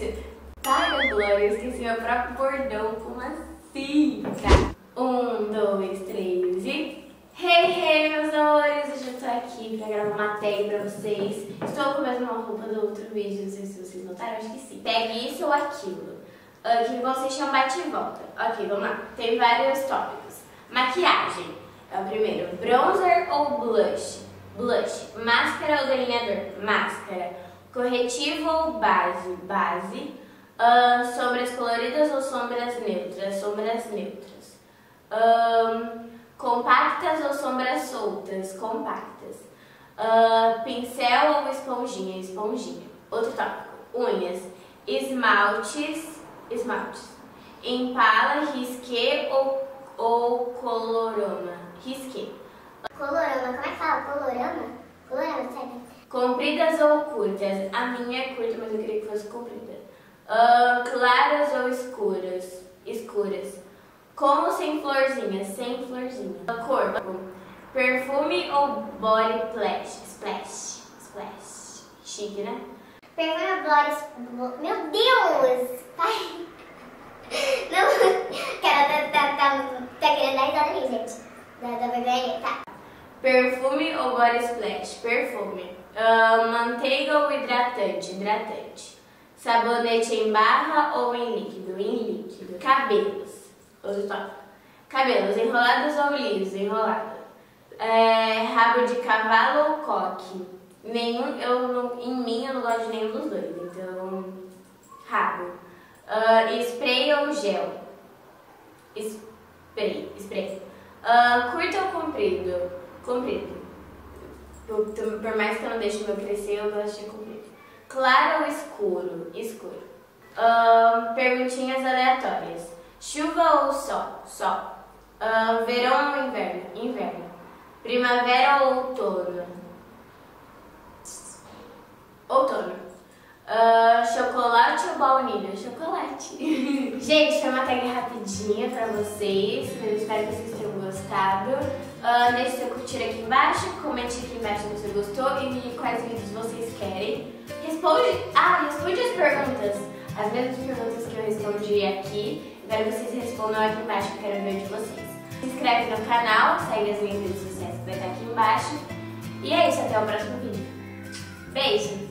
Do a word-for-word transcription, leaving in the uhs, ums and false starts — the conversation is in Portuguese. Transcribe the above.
Para, Glória, eu esqueci meu próprio bordão. Como assim? Tá. Um, dois, três e... Hey, hey, meus amores! Hoje eu tô aqui pra gravar uma tag pra vocês. Estou com a mesma roupa do outro vídeo, não sei se vocês notaram, acho que sim. Pegue isso ou aquilo. Uh, que vocês chamam bate e volta. Ok, vamos lá. Tem vários tópicos. Maquiagem. É o primeiro. Bronzer ou blush? Blush. Máscara ou delineador? Máscara. Corretivo ou base? Base. Uh, sombras coloridas ou sombras neutras? Sombras neutras. Um, compactas ou sombras soltas? Compactas. Uh, pincel ou esponjinha? Esponjinha. Outro tópico. Unhas. Esmaltes. Esmaltes. Impala, risqué ou, ou colorama? Risqué. Colorama, como é que fala? Colorama? Colorama, sabe? Compridas ou curtas? A minha é curta, mas eu queria que fosse comprida. Uh, claras ou escuras? Escuras. Com ou sem florzinha? Sem florzinha. Corpo. Perfume ou body splash? Splash. Splash. Chique, né? Perfume ou body... Meu Deus! Ai. Não, cara, tá, tá, tá, tá querendo dar risada ali, gente. Da, da vergonha, tá? Perfume ou body splash? Perfume. Uh, manteiga ou hidratante? Hidratante. Sabonete em barra ou em líquido? Em líquido. Cabelos. Outro tópico. Cabelos enrolados ou lisos? Enrolado. É, rabo de cavalo ou coque? Nenhum, eu não, em mim eu não gosto de nenhum dos dois, então rabo. Uh, spray ou gel? Spray. Spray. Uh, curto ou comprido? Comprido. Por, por mais que eu não deixe o meu crescer, eu gosto de comprido. Claro ou escuro? Escuro. Uh, perguntinhas aleatórias. Chuva ou sol? Sol. Uh, verão ou inverno? Inverno. Primavera ou outono? Outono. Uh, chocolate ou baunilha? Chocolate. Gente, foi uma tag rapidinha pra vocês. Eu espero que vocês tenham gostado. Uh, deixe seu curtir aqui embaixo, comente aqui embaixo se você gostou e quais vídeos vocês querem. Responde, ah, responde as perguntas. As mesmas perguntas que eu respondi aqui. Espero que vocês respondam aqui embaixo, que eu quero ver de vocês. Se inscreve no canal, segue as minhas redes sociais que vai estar aqui embaixo. E é isso, até o próximo vídeo. Beijo!